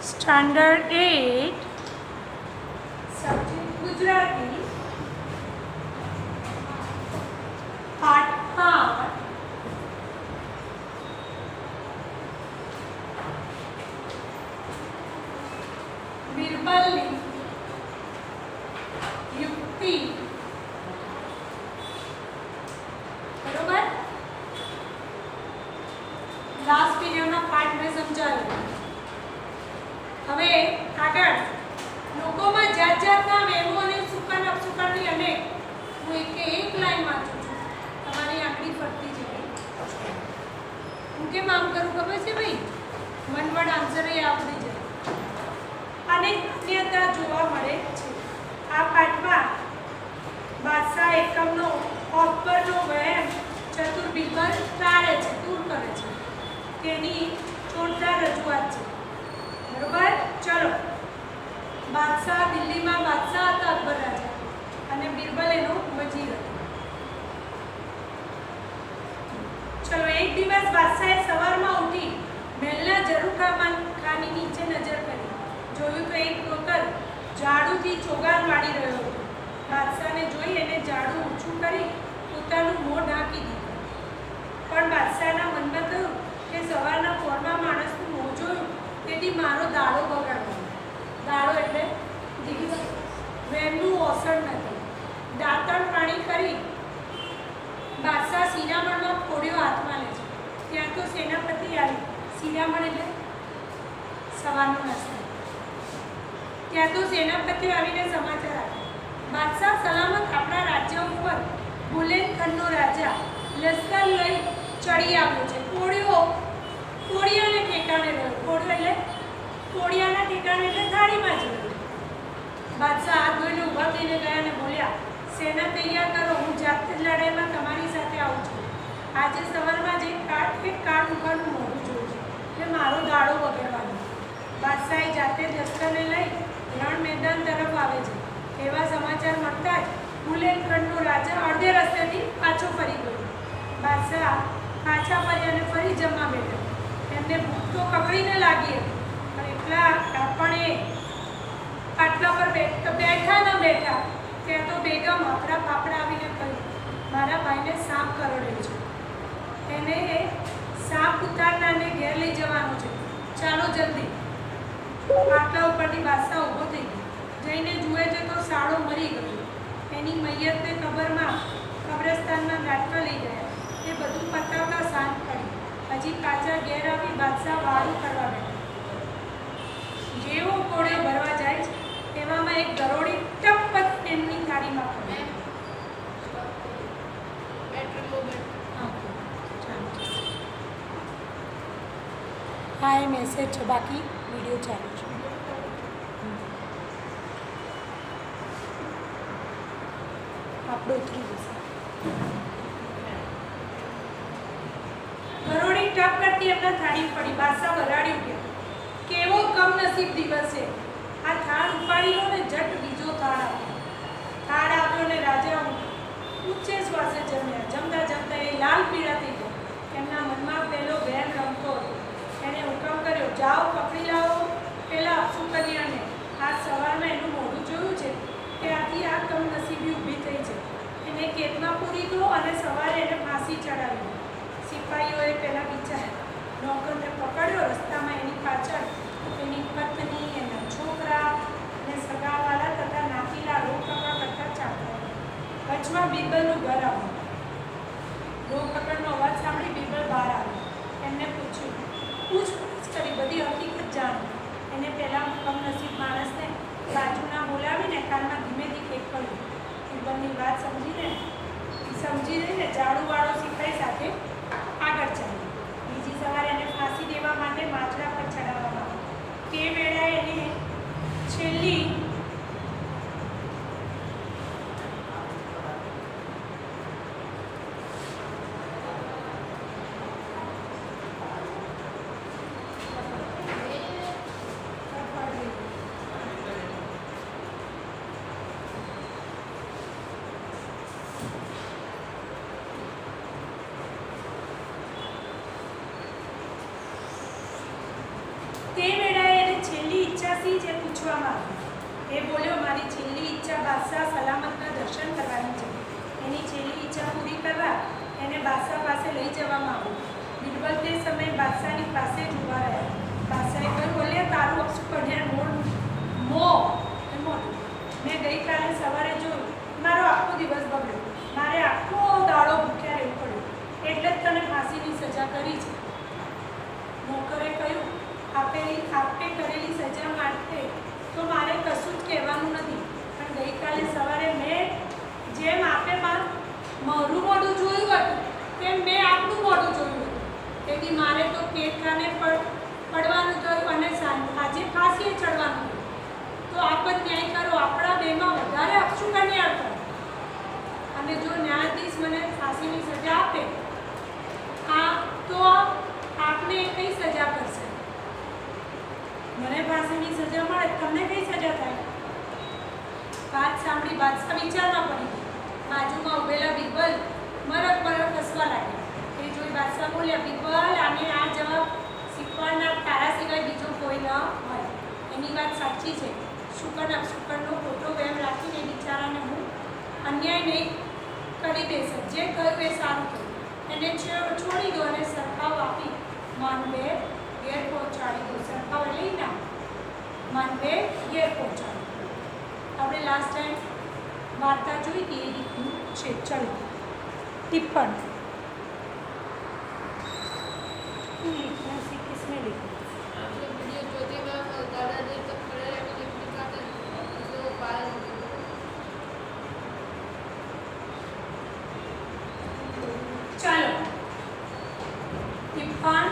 Standard 8 subject Gujarati પાઠ 8 બિરબલની યુક્તિ બરોબર લાસ્ટ પીરિયડનો પાઠ મેં સમજાવ્યો હવે આગળ લોકોમાં જાત જાતના વહેમો અને સુકાન અપસુકાનની અનેક હું એક લાઈન વાંચું છું તમારી આંખની ફરતી જગ્યાએ હું કેમ આમ કરું ખબર છે ભાઈ વન વર્ડ આન્સર એ આવડી જાય અને અન્યતા જોવા મળે છે આ પાઠમાં બાદશાહ એકમનો અકબરનો વહેમ ચતુર બિરબલ ટાળે છે દૂર કરે છે તેની જોરદાર રજૂઆત છે બરોબર ચલો બાદશાહ દિલ્હીમાં બાદશાહ હતા અકબર રાજા અને બિરબલ એનો વજીર હતો ચલો એક દિવસ બાદશાહે સવારમાં ઉઠી મહેલના ઝરૂખાની નીચે નજર કરી જોયું તો એક નોકર ઝાડુથી ચોગાન વાળી રહ્યો હતો બાદશાહને જોઈ એને ઝાડુ ઊંચું કરી પોતાનું મોં ઢાંકી દીધું પણ બાદશાહના મનમાં થયું કે સવારના પોરમાં માણસનું મોં જોયું તેથી મારો દાડો બગાડવાનો દાડો એટલે દિવસ વહેમનું ઓસણ નથી દાંતણ પાણી કરી બાદશાહ શિરામણમાં કોળિયો હાથમાં લે છે ત્યાં તો સેનાપતિ આવી શિરામણ એટલે સવારનો નાસ્તો ત્યાં તો સેનાપતિઓ આવીને સમાચાર આપ્યા બાદશાહ સલામત આપણા રાજ્ય ઉપર બુલેનખંડનો રાજા લશ્કર લઈ ચડી આવ્યો છે કોળિયાને ઠેકાણે રહ્યો કોળિયો એટલે કોળિયાના ઠેકાણે એટલે થાળીમાં જ રહ્યો બાદશાહ હાથ ધોઈને ઊભા થઈને ગયા અને બોલ્યા સેના તૈયાર કરો હું જાતે જ લડાઈમાં તમારી સાથે આવું છું આજે સવારમાં જે કાળ ઉખાડું મોઢું જોયું છે એટલે મારો દાડો વગાડવાનો બાદશાહે જાતે જ લશ્કરને લઈ રણ મેદાન તરફ આવે છે એવા સમાચાર મળતા જ બુલેનખંડનો રાજા અડધે રસ્તેથી પાછો ફરી ગયો બાદશાહ પાછા ફરી અને ફરી જમવા બેઠા એમને ભૂખ તો કકડીને લાગી હતી પણ એ આટલા પર બેઠા ન બેઠા ત્યાં તો બેગમ હફડા ફાફડા આવીને કહ્યું મારા ભાઈને સાપ કરડ્યો છે એને સાપ ઉતારનારને ઘેર લઈ જવાનું છે ચાલો જલ્દી આટલા ઉપરથી બાદશાહ ઊભો થઈ ગયો જઈને જુએ છે તો સાળો મરી ગયો એની મૈયતને કબ્રસ્તાનમાં નાટવા લઈ ગયા એ બધું પતાવતા શાંત પડી હજી પાછા ઘેર આવી બાદશાહ વાળું કરવા બેઠા જેવો કોળિયો ભરવા જાય છે એવામાં એક ગરોળી ટપ એમની થાળીમાં પડે હા એ મેસેજ છે બાકી વિડીયો ચાલુ છે આપણે ઉતરી જશે ગરોળી ટપ કરતી એમના થાળી પડી બાદશાહ વરાડી ઉઠ્યા કેવો કમનસીબ દિવસ છે આ થાળ ઉપાડી લો ને જટ બીજો થાળ આવ્યો ને રાજા ઊંચે શ્વાસે જમ્યા જમતા જમતા એ લાલ પીળા થઈ ગયા એમના મનમાં પહેલો બહેન રમતો હતો એને હુકમ કર્યો જાઓ પકડી લાવો પેલા અપસુકન્યાને આ સવારમાં એનું મોઢું જોયું છે ત્યાંથી આ કમનસીબી ઊભી થઈ છે એને કેદમાં પૂરી દો અને સવારે એને ફાંસી ચડાવી સિપાહીઓએ પહેલાં બિચારા નોકરને પકડ્યો રસ્તામાં એની પાછળ એની પત્ની એના છોકરા અને સગાવાલા તથા નાતીલા રોકકડા કરતા ચાલતા વચમાં બિરબલનું ઘર આવ્યું રોકકડનો અવાજ સાંભળી બિરબલ બહાર આવ્યો એમને પૂછ્યું પૂછપરછ કરી બધી હકીકત જાણી એને પહેલાં કમનસીબ માણસને બાજુના બોલાવીને કાનમાં ધીમેથી કેક કર્યું બિરબલની વાત સમજી રહીને ઝાડુવાળો સિપાઈ સાથે આગળ ચાલ્યો બીજી સવારે એને ફાંસી દેવા માટે માછડા પર ચડાવવામાં આવ્યો તે વેળાએ એને છેલ્લી તે વેળાએ એને છેલ્લી ઈચ્છાથી જે પૂછવામાં આવી. એ બોલ્યો, મારી છેલ્લી ઈચ્છા બાદશાહ સલામતના દર્શન કરવાની છે. એની છેલ્લી ઈચ્છા પૂરી કરવા એને બાદશાહ પાસે લઈ જવામાં આવ્યો. બિરબલ તે સમયે બાદશાહની પાસે જ ઊભા રહ્યા. બાદશાહે કહ્યું, બોલ્યા, તારું અક્ષુ કઢ્યા મેં ગઈકાલે સવારે જોયું. મારો આખો દિવસ બગડ્યો. મારે આખો દાડો ભૂખ્યા રહેવું પડ્યું. એટલે જ તને ફાંસીની સજા કરી છે. નોકરે કહ્યું, આપે કરેલી સજા માટે તો મારે કશું જ કહેવાનું નથી, પણ ગઈકાલે સવારે મેં જેમ આપે મારું મોઢું જોયું હતું તેમ મેં આપનું મોઢું જોયું હતું. તેથી મારે તો કેદખાને પડવાનું થયું અને આજે ફાંસીએ ચડવાનું થયું. તો આપ જ ન્યાય કરો. આપણા બેમાં વધારે અક્ષુ કન્યા કરો. અને જો ન્યાયાધીશ મને ફાંસીની સજા આપે તો આપને કઈ સજા કરશે? મને ફાંસીની સજા મળે, તમને કઈ સજા થાય? વાત સાંભળી બાદશાહ વિચારમાં પડી ગઈ. બાજુમાં ઉભેલા બિરબલ મરક હસવા લાગ્યા. એ જોઈ બાદશાહ બોલ્યા, બિરબલ, આને આ જવાબ શીખવાડનાર તારા સિવાય બીજો કોઈ ન હોય. એની વાત સાચી છે. શુકરનો ખોટો વહેમ રાખીને બિચારાને હું અન્યાય નહીં કરી દેશે. જે કહ્યું એ સારું થયું. એને છોડી દો અને સરખાવ આપી માનવે ઘેર પહોંચાડી દો. સરખાવ એટલે ના માનવે ઘેર પહોંચાડી દો. આપણે લાસ્ટ ટાઈમ વાર્તા જોઈ હતી એ રીતનું છે. ચલો, ટિપ્પણ लिखना सी किसमें लिखा? चलो, टिप्पण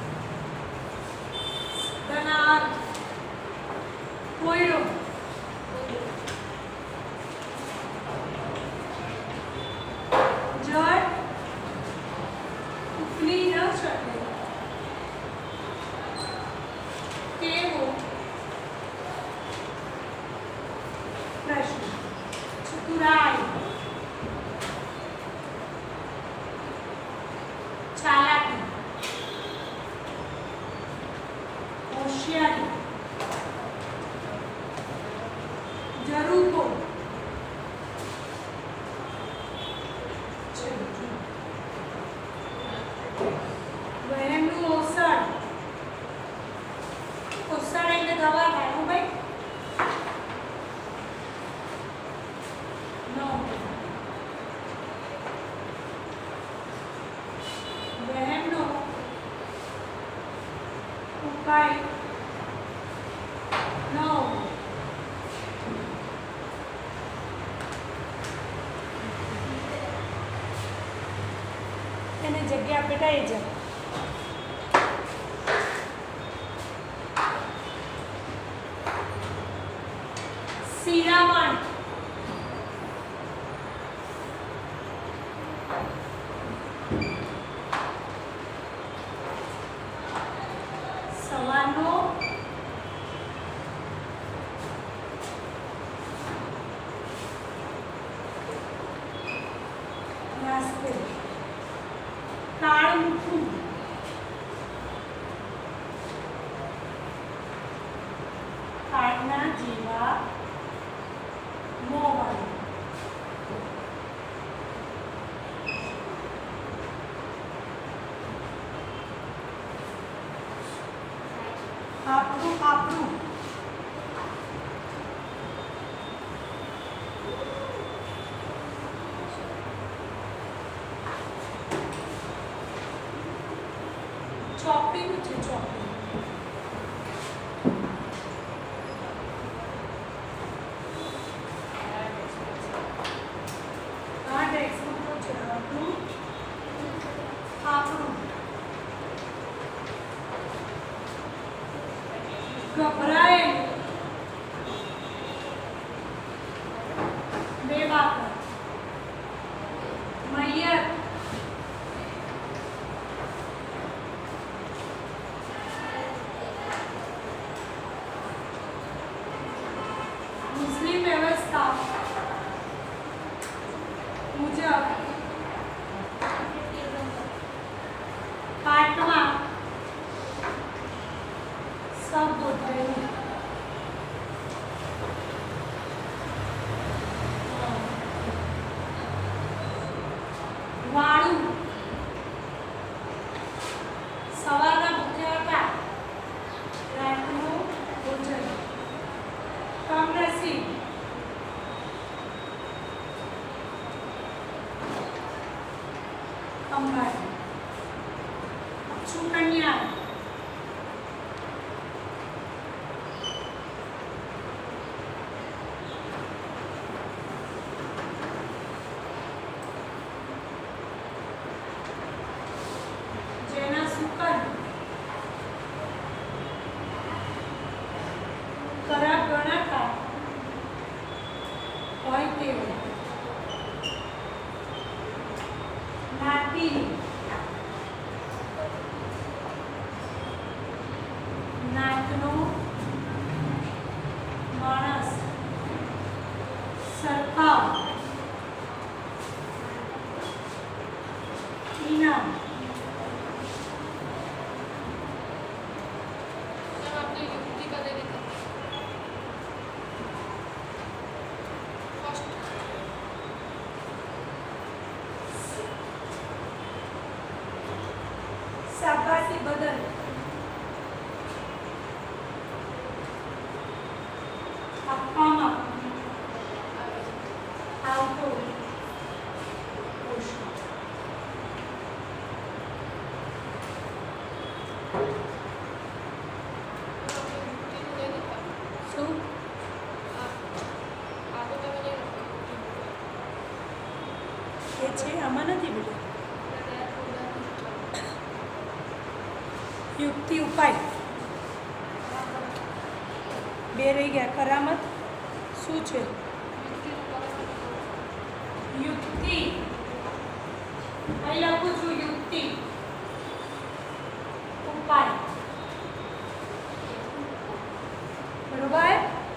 धनार कोयरो जड़ उकली न શકે કેવો પ્રશ્ન. ચતુરાઈ, ચાલાકી, હોશિયારી, જરૂકો, વહેમનું ઓસડ. ઓસડ એટલે દવા થાય હો ભાઈ. નો વહેમનો ઉપાય નો. એને જગ્યા બેટા એ જ શિરામણ, સવારનો નાસ્તો, કાળ મીઠું, કાળના જેવા મોવાળું, આપણું ચોપડીનું છે. ચોપડી આ ટેક્સ્ટબુકનું છે. આપણું ગભરાયેલું, બેબાકર, મૈયર, મુસ્લિમ વ્યવસ્થા મુજબ પાઠમાં સંબોધન. હાથનો માણસ સરખા ઇનામ શાબાશી બદલ આપવામાં આવતો પુરસ્કાર શું એ છે આમાં નથી બેટા યુક્તિ ઉપાય બે રહી ગયા કરામત શું છે યુક્તિ અહીં લખું છું યુક્તિ ઉપાય બરોબર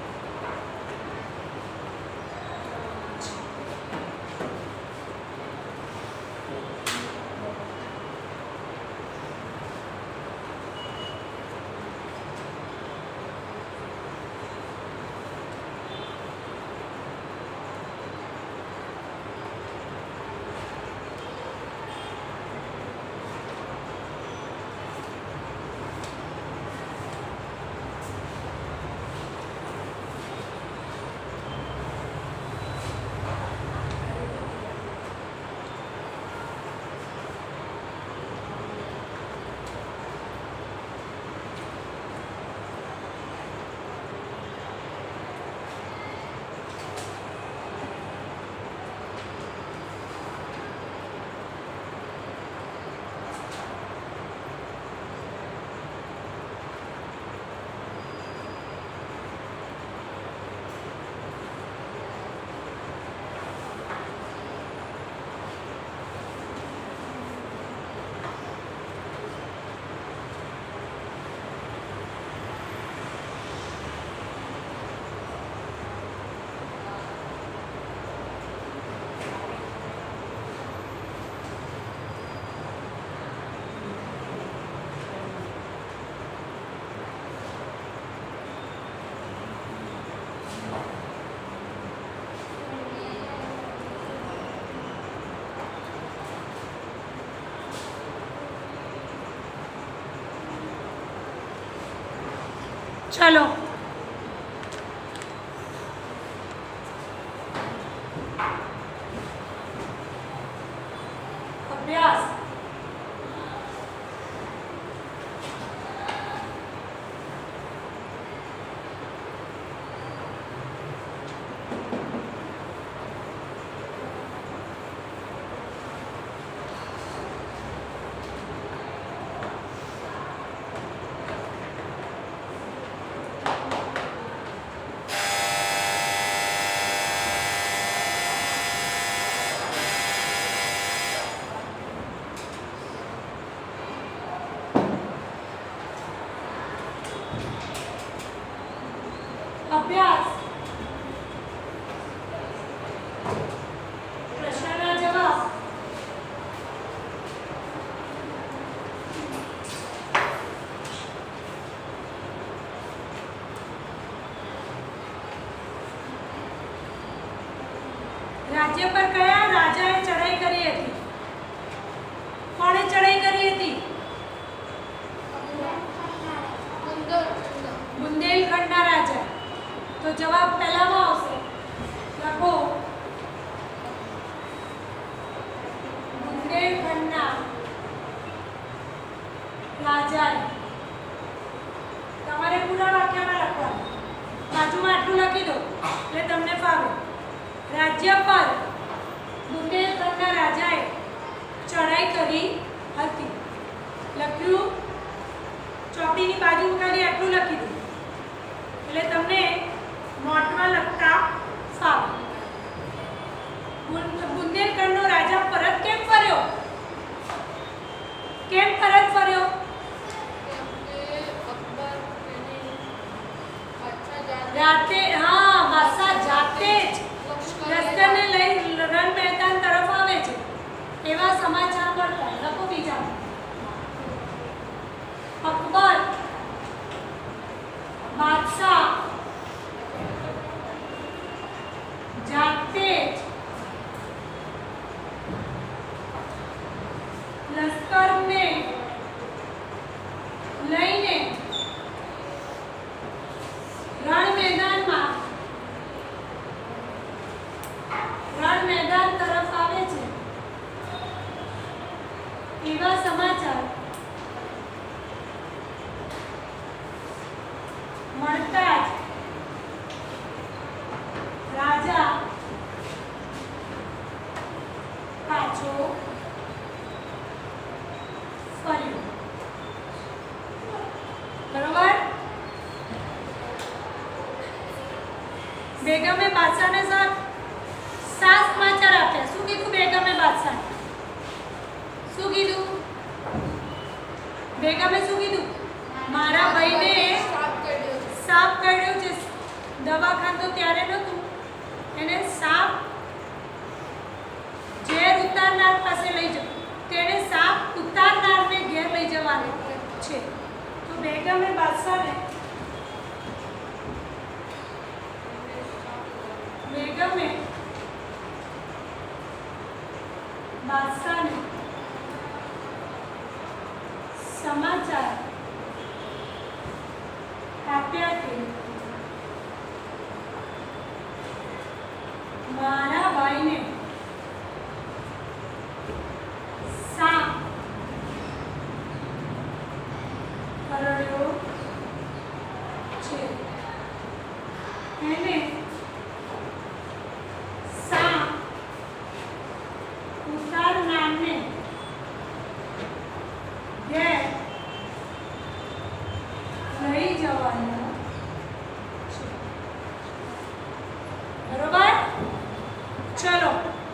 चलो अभ्यास अभ्यास प्रश्नना जवाब राज्य पर कया राजाए चढ़ाई करी थी कोणे चढ़ाई करी थी बुंदेलखंडना राजा तो जवाब पहला में आवशे लखो बुंदेलखंडना राजाए तमारे पूरा वाक्य में लखवानुं बाजू में आटलू लखी दो એટલે તમને ફાવે राज्य पर बुंदेलखंडना राजाए चढ़ाई करी हती लख्યું ચોપડીની બાજુ ખાલી આટલું લખી દો એટલે તમને નોટમાં લખતા ફાવે बुंदेलखंडનો રાજા પરત કેમ ફર્યો રાતે હા બાદશાહ જાતે જ લશ્કરને લઈ રણ મેદાન તરફ આવે છે એવા સમાચાર મળતા. લખો બીજા. અકબર બાદશાહ જાતે જ લશ્કરને લઈને રણ મેદાન તરફ આવે છે એવા સમાચાર મળતા જ રાજા પાછો ફર્યો. બરોબર. બેગમે બાદશાહને સાત સમાચાર આપ્યા. શું કીધું બેગમે બાદશાહ? શું કીધું બેગમે? શું કીધું? મારા ભાઈને સાપ કરડ્યો છે. દવાખાન તો ત્યારે નહોતું. એને સાપ ઝેર ઉતારનાર પાસે લઈ જાવ. તેણે સાપ ઉતારનારને ઘેર લઈ જવાનું છે. તો બેગમે બાદશાહને સમાચાર આપ્યા કે મારા ભાઈને સાપ કરડ્યો છે. એને સાપ ઉતારનારને ઘેર લઈ જવાનો છે. બરોબર. ચલો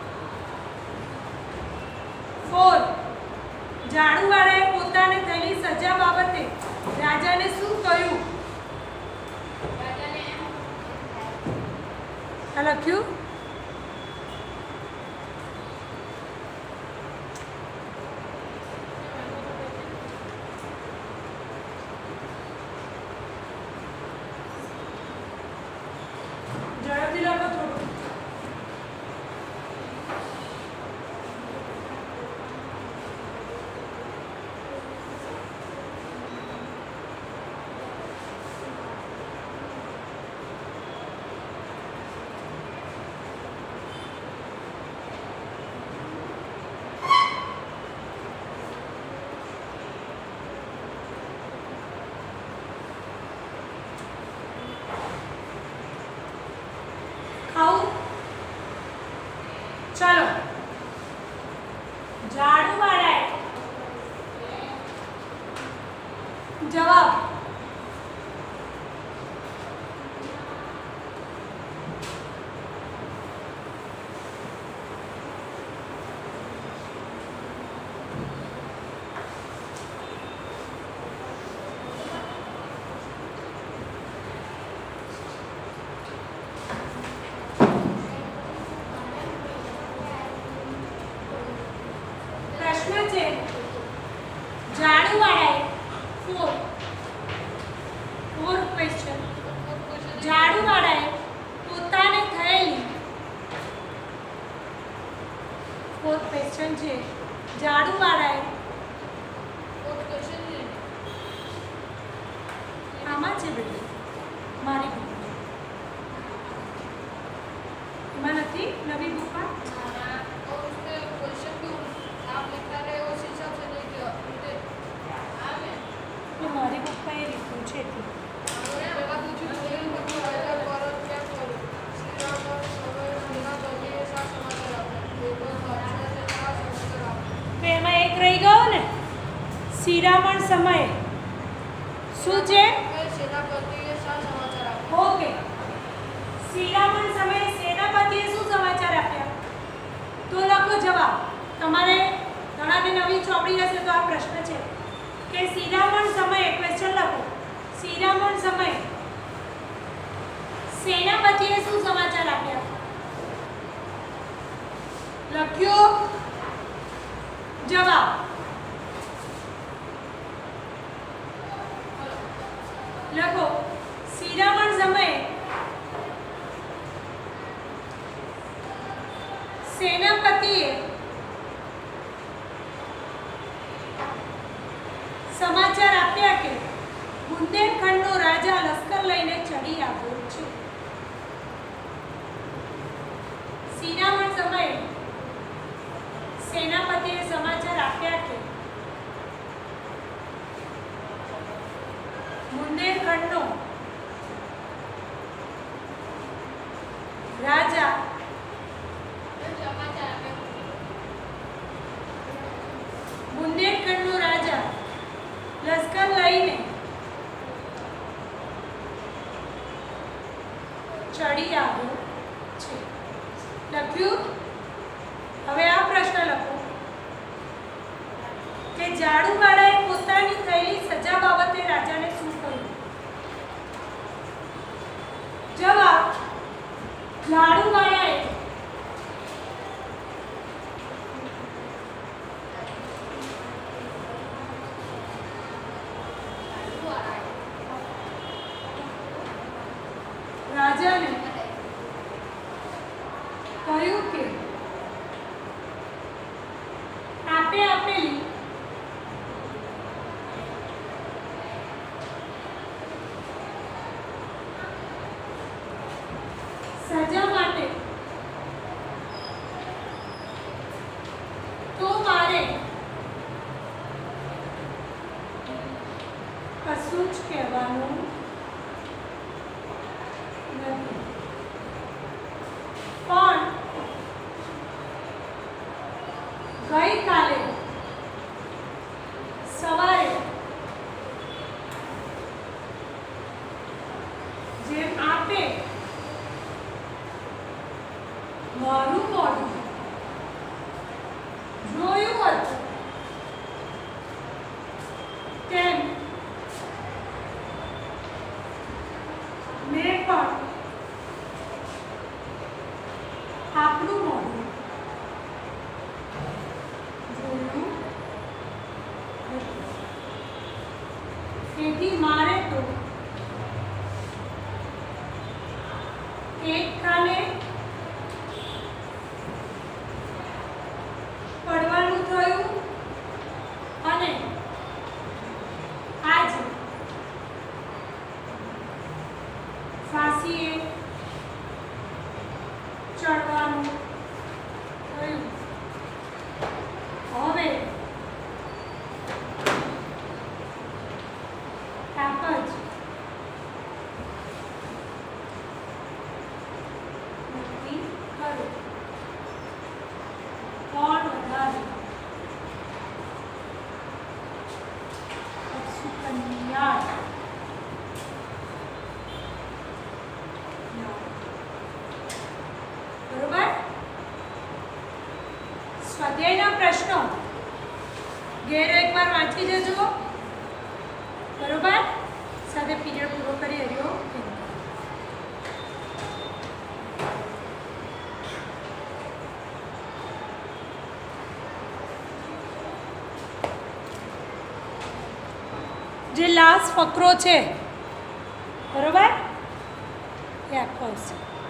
4. ઝાડુવાળાએ પોતાને થયેલી સજા બાબતે રાજાને શું કહ્યું? લખ્યું. ઝડપથી લખો થોડું. ચાલો. ઝાડુવાળાએ જવાબ છે. ઝાડુવાળાએ 4 ક્વેશ્ચન. ઝાડુવાળાએ પોતાને થયેલી 4 ક્વેશ્ચન છે. ઝાડુવાળાએ આમાં છે બેટા મારી બુક એમાં નથી. નવી બુકમાં મારી બુકમાં એ રીતનું છે. તો એમાં એક રહી ગયો ને, શિરામણ સમયે શું છે? ઓકે. શિરામણ સમયે સેનાપતિએ શું સમાચાર આપ્યા? તો લખો જવાબ. તમારે ઘણાને નવી ચોપડી હશે તો આ પ્રશ્ન છે કે શિરામણ સમયે ક્વેશ્ચન લખો. શિરામણ સમયે સેનાપતિએ શું સમાચાર આપ્યા? લખ્યો જવાબ. લખો શિરામણ સમયે સેનાપતિએ સમાચાર આપ્યા કે બુંદેલખંડનો રાજા લશ્કર લઈને ચડી આવ્યો છે. શિરામણ સમયે સેનાપતિએ સમાચાર આપ્યા કે બુંદેલખંડનો રાજા બુંદેલખંડનો રાજા લશ્કર લઈને ચડી આવ્યો છે. લખ્યું. હવે આ પ્રશ્ન લખો કે જાડુવાળાએ પોતાની થયેલી સજા બાબતે રાજાને શું કહ્યું? જવાબ. જાડુવાળાએ રાજાને કહ્યું કે આપે આપેલી સજા માટે તો મારે કશું જ કહેવાનું નથી, પણ ગઈકાલે સવારે જેમ આપે મારું મોઢું જોયું હતું તેમ મેં પણ આપણું મોઢું જોયું હતું. તેથી મારે તો એક કાને પડવાનું થયું અને આજે ફાંસીએ ચડવાનું થયું. હવે તાપ જ નક્કી કરો કોણ વધારે સુકન્યા. બરોબર. સ્વાધ્યાયના પ્રશ્નો ઘેર એકવાર વાંચી જજો. બરોબર. સાથે પીરિયડ પૂરો કરી રહ્યો. જે લાસ્ટ ફકરો છે બરોબર એ આખો આવશે.